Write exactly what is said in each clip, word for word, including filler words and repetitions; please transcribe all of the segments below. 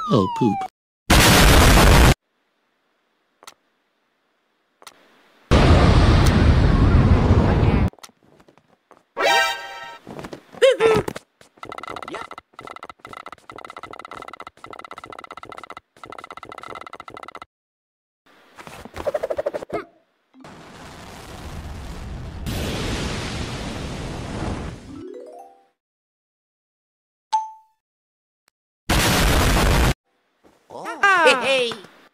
Oh, poop. Hey!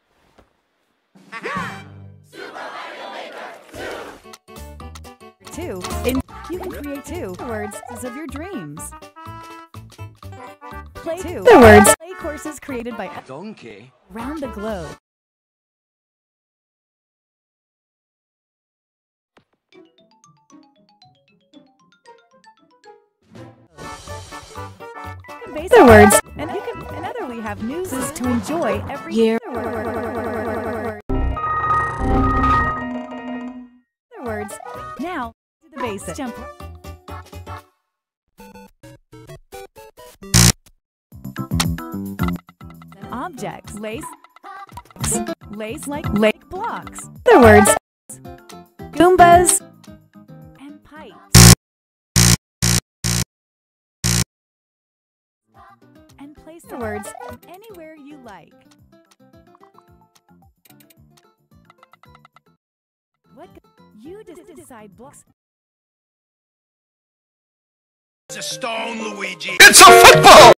Two. In you can create two words of your dreams. Play two. The words. Play courses created by Donkey. around the globe. The words. And you can. And other we have news is to enjoy every year. Other words. Now to the basic jump. Objects. Lace. Lace like lake blocks. Other words. Goombas. And pipes. And place the words anywhere you like. What you just decide blocks. It's a stone, Luigi. It's a football!